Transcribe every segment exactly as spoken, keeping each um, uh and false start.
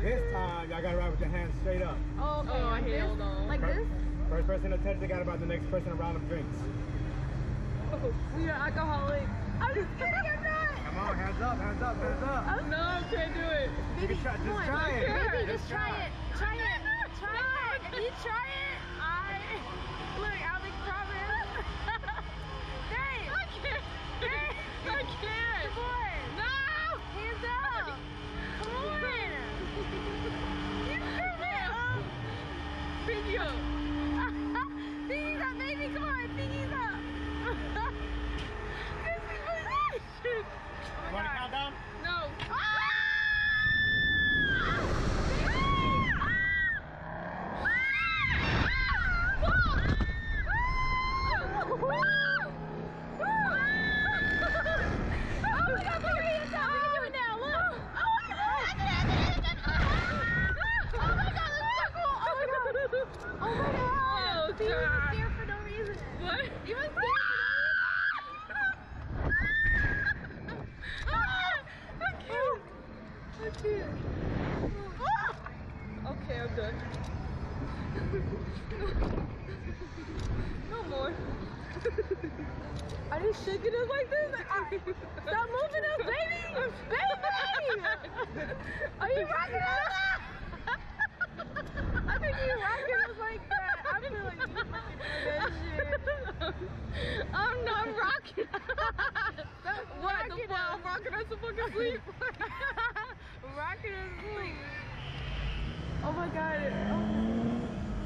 This time, y'all gotta ride with your hands straight up. Oh, okay. Oh, Like hell this? no. Like First, this? first person to touch it gotta buy the next person a round of drinks. We are alcoholic. I'm just kidding, I'm not. Come on, hands up, hands up, hands up. I'm No, I can't do it. You can try, just Come on. try it. Baby, just try it. Try it. Try it. If you try it, I look. Alex promise. Dang. I can't. Dang. I can't. Come on. No. Hands up. Come on. You did it. Pinky up. Pinky's up, baby. Come on. Pinky's up. This is position. You wanna count down? No. Okay, I'm done. No more. Are you shaking us like this? Stop moving us, baby! Baby! Are you rocking us? I think you're rocking us like that. I feel like you fucking doing that shit. I'm not rocking. What the fuck? I'm rocking us to fucking sleep. Rocking us to sleep. Oh my god. Oh.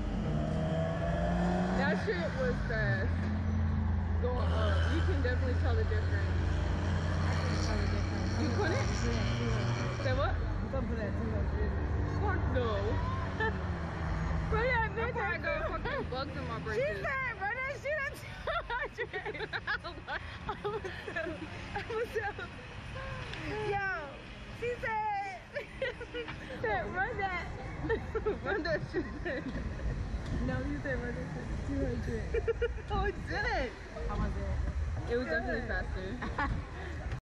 That shit was fast. Going up. You can definitely tell the difference. I can tell the difference. You couldn't? Say what? Come for that two hundred. Fuck no. Bro, yeah, I probably got fucking bugs in my brain. She said, run that shit at two hundred. I'm gonna tell. Yo, she said, she said, run that. Run that shit. No, you said run that shit two hundred. Oh, it didn't. How was it? It was definitely faster.